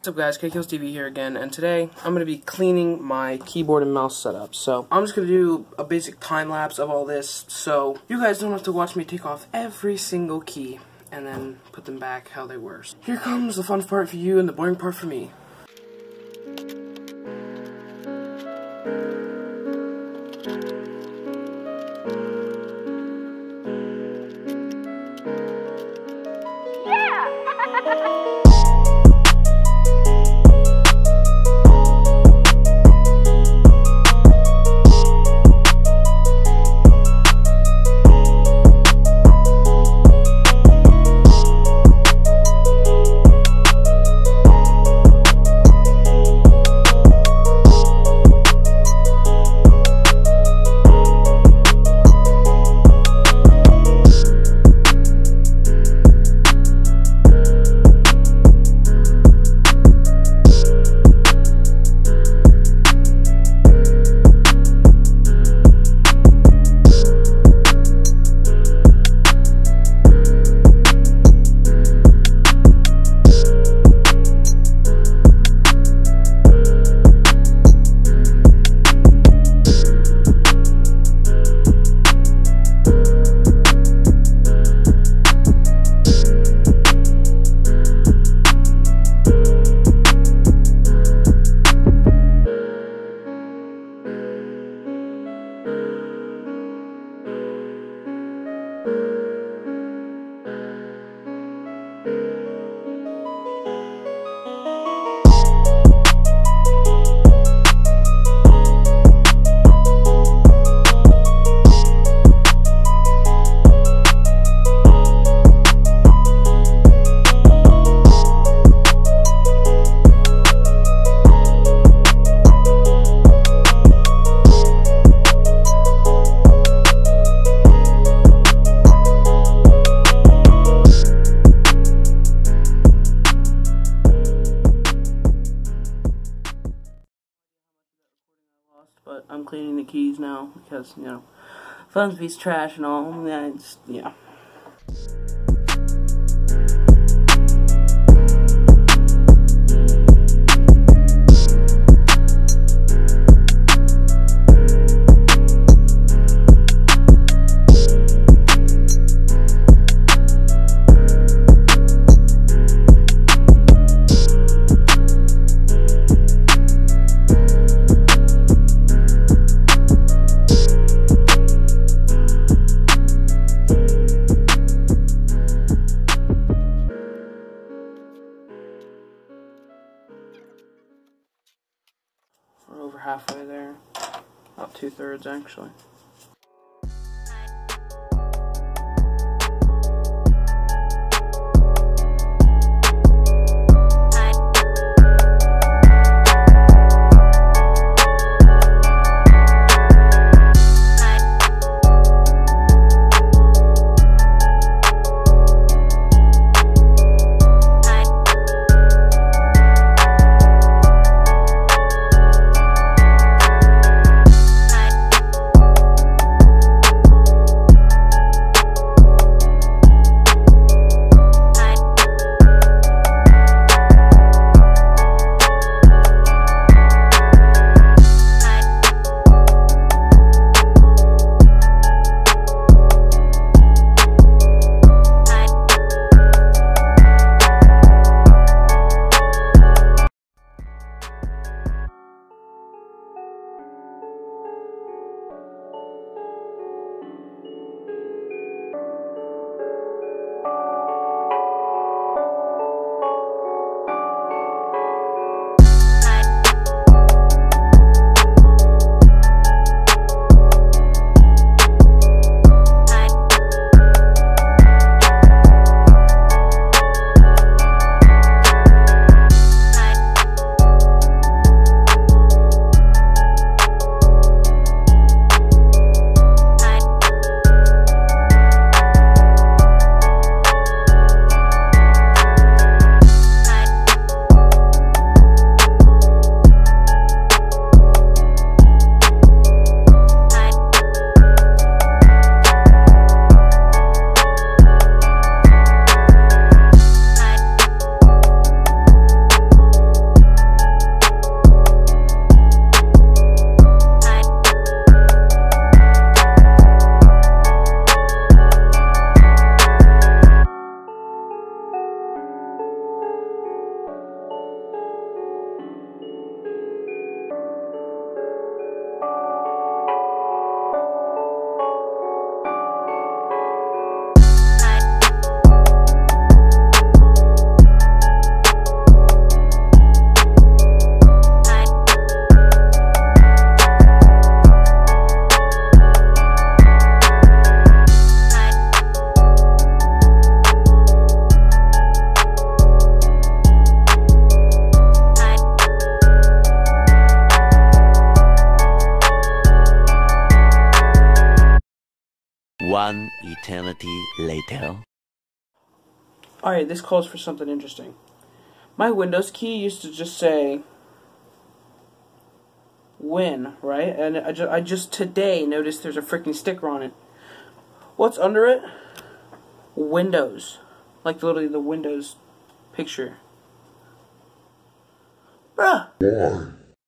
What's up guys, KKills TV here again, and today I'm going to be cleaning my keyboard and mouse setup. So I'm just going to do a basic time lapse of all this so you guys don't have to watch me take off every single key and then put them back how they were. So here comes the fun part for you and the boring part for me. But I'm cleaning the keys now because, you know, Funsby's trash and all. Yeah. We're over halfway there, about 2/3 actually. eternity later. Alright, this calls for something interesting. My Windows key used to just say Win, right? And I just today noticed there's a freaking sticker on it. What's under it? Windows. Like literally the Windows picture. Bruh. Why?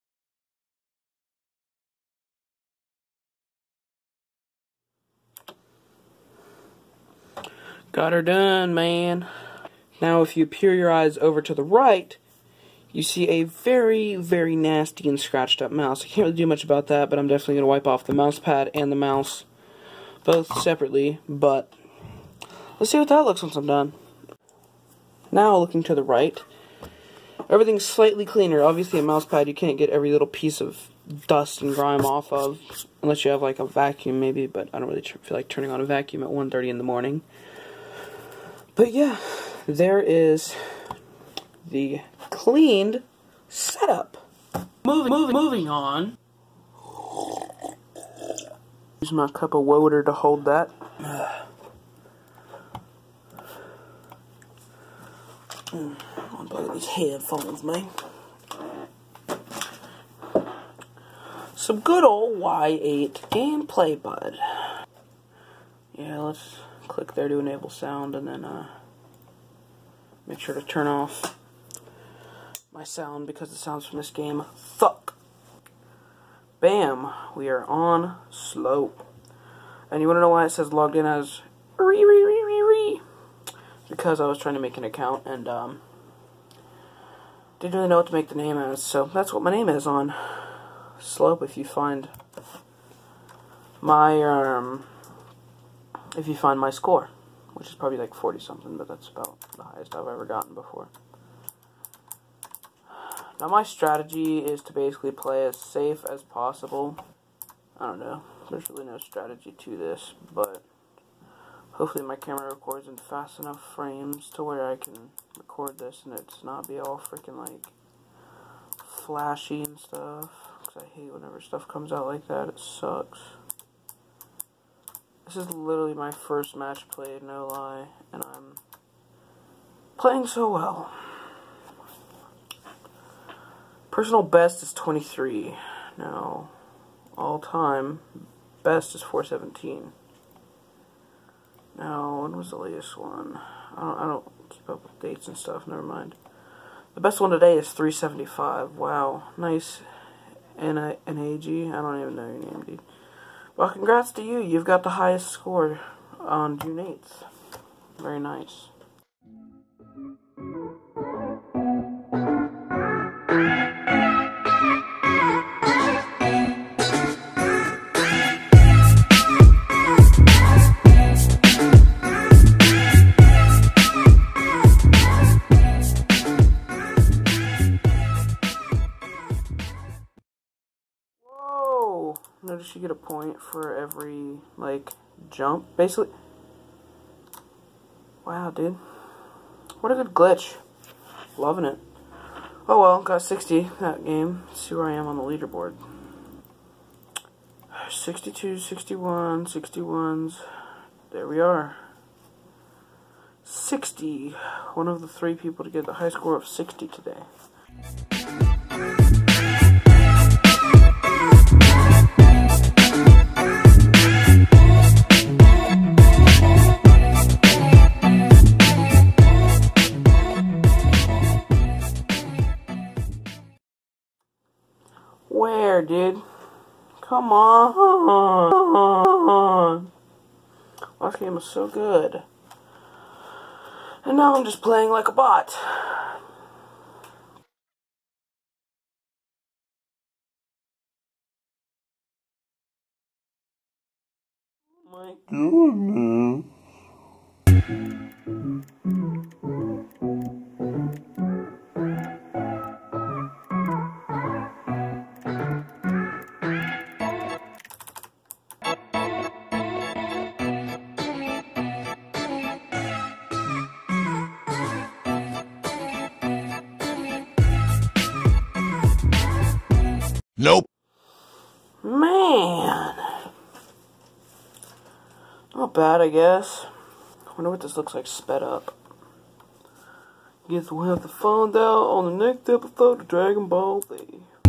Got her done, man. Now if you peer your eyes over to the right, you see a very, very nasty and scratched up mouse. I can't really do much about that, but I'm definitely going to wipe off the mouse pad and the mouse, both separately, but let's see what that looks once I'm done. Now looking to the right, everything's slightly cleaner. Obviously a mouse pad you can't get every little piece of dust and grime off of, unless you have like a vacuum maybe, but I don't really feel like turning on a vacuum at 1:30 in the morning. But yeah, there is the cleaned setup. Moving on. Use my cup of water to hold that. Unplug these headphones, man. Some good old Y8 gameplay, bud. Yeah, let's click there to enable sound, and then make sure to turn off my sound because the sounds from this game suck. Bam, we are on Slope. And you want to know why it says logged in as re? Because I was trying to make an account and didn't really know what to make the name as, so that's what my name is on Slope. If you find my score, which is probably like 40 something, but that's about the highest I've ever gotten before. Now my strategy is to basically play as safe as possible. I don't know, there's really no strategy to this, but hopefully my camera records in fast enough frames to where I can record this and it's not be all freaking like flashy and stuff, because I hate whenever stuff comes out like that. It sucks. This is literally my first match played, no lie, and I'm playing so well. Personal best is 23. Now, all time best is 417. Now, when was the latest one? I don't keep up with dates and stuff, never mind. The best one today is 375. Wow, nice. NAG, I don't even know your name, dude. Well, congrats to you. You've got the highest score on June 8th. Very nice. Notice you get a point for every, like, jump, basically. Wow, dude. What a good glitch. Loving it. Oh well, got 60 that game. Let's see where I am on the leaderboard. 62, 61, 61s. There we are. 60. One of the 3 people to get the high score of 60 today. Where, dude? Come on. Last game was so good. And now I'm just playing like a bot. Oh my goodness. Nope. Man. I'm gonna bad, I guess. I wonder what this looks like sped up. Guess we'll have to find out on the next episode of Dragon Ball Z.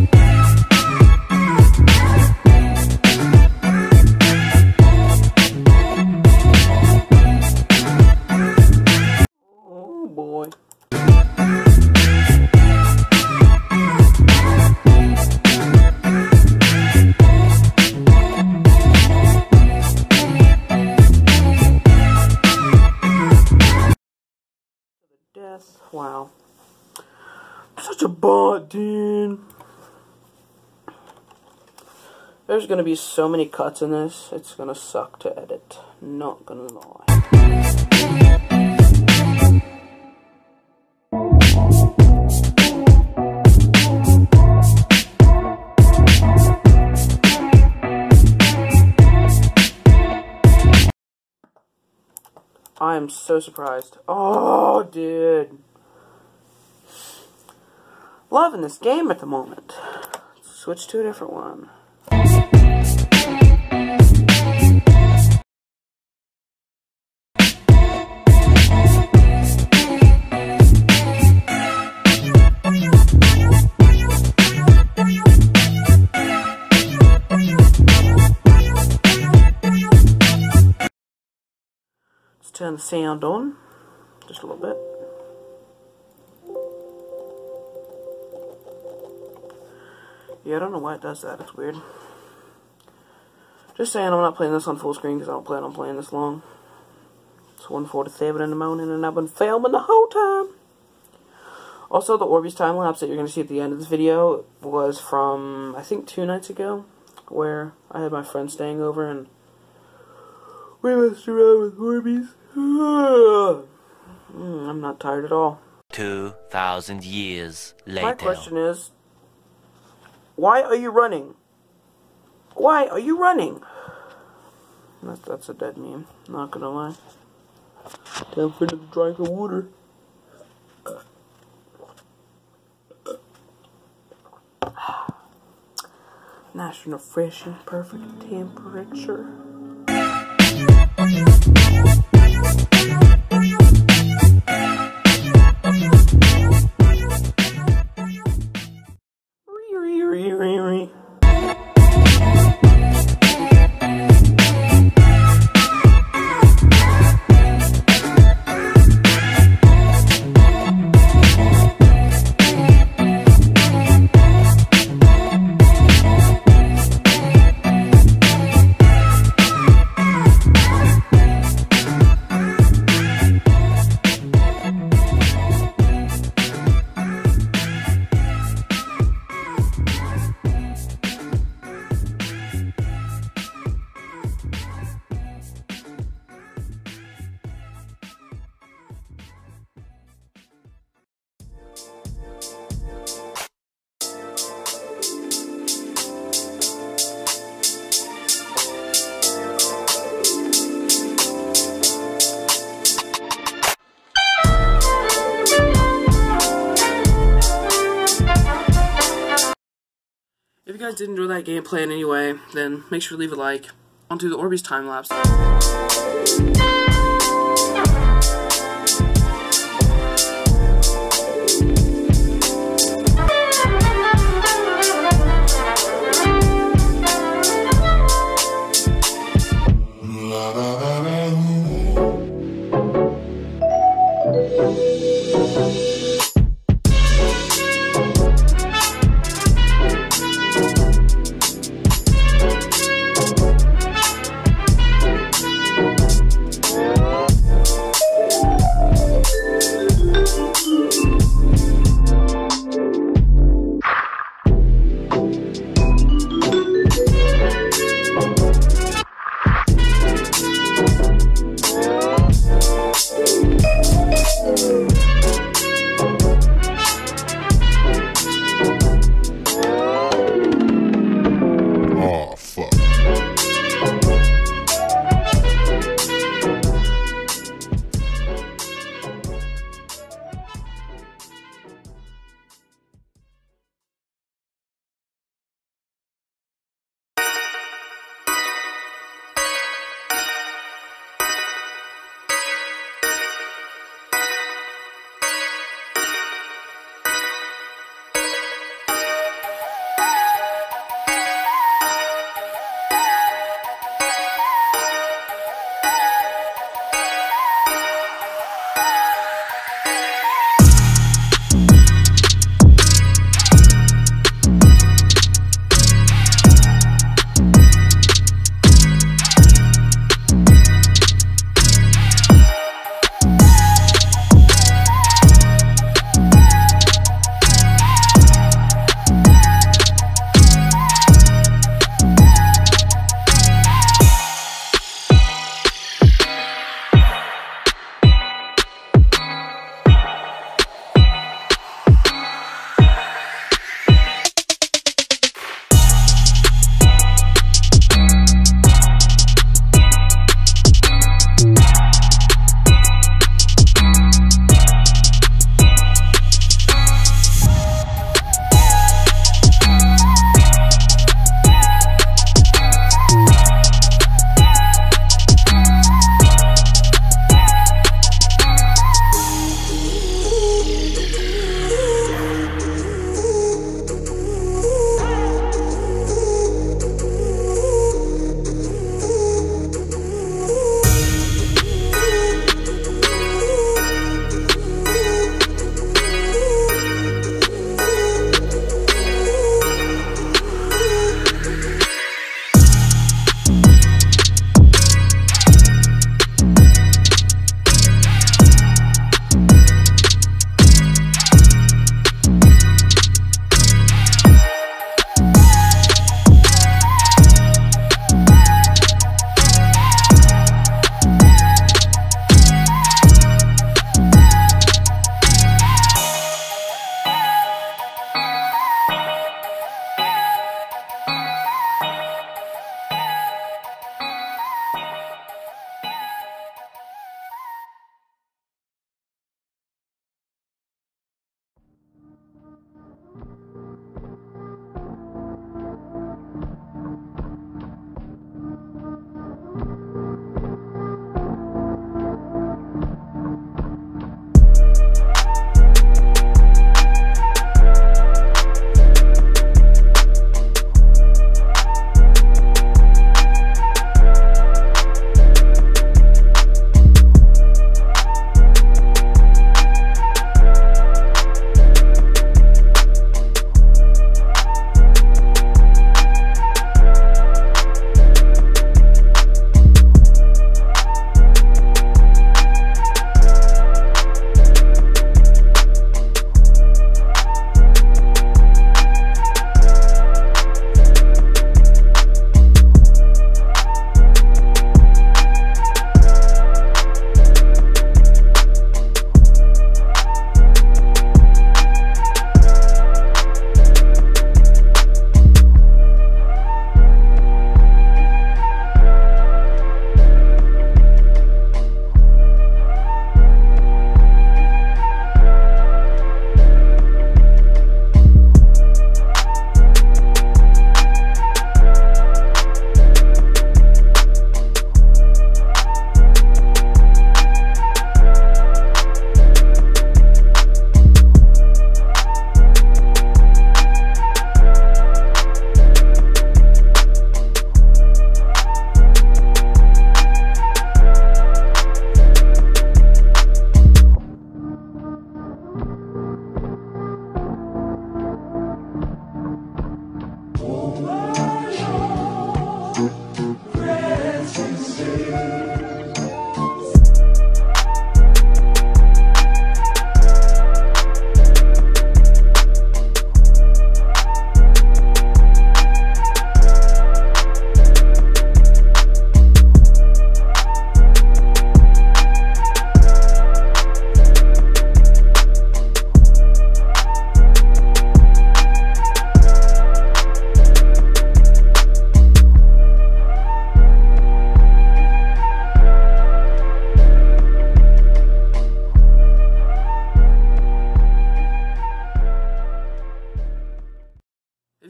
Oh boy. Death. Wow. Such a bot, dude. There's gonna be so many cuts in this, it's gonna suck to edit. Not gonna lie. I am so surprised. Oh, dude. Loving this game at the moment. Let's switch to a different one. Let's turn the sound on just a little bit. Yeah, I don't know why it does that. It's weird. Just saying, I'm not playing this on full screen because I don't plan on playing this long. It's 1:47 in the morning and I've been filming the whole time. Also, the Orbeez time-lapse that you're going to see at the end of this video was from, I think, 2 nights ago, where I had my friend staying over and we messed around with Orbeez. I'm not tired at all. 2,000 years later. My question is, why are you running? Why are you running? That's a dead meme, not gonna lie. Time for another drink of water. Nice and refreshing, perfect temperature. If you guys did enjoy that gameplay in any way, then make sure to leave a like. Onto the Orbeez time-lapse.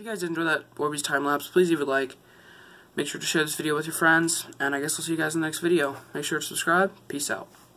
you guys did enjoy that Orbeez time lapse, please leave a like. Make sure to share this video with your friends, and I guess I'll see you guys in the next video. Make sure to subscribe. Peace out.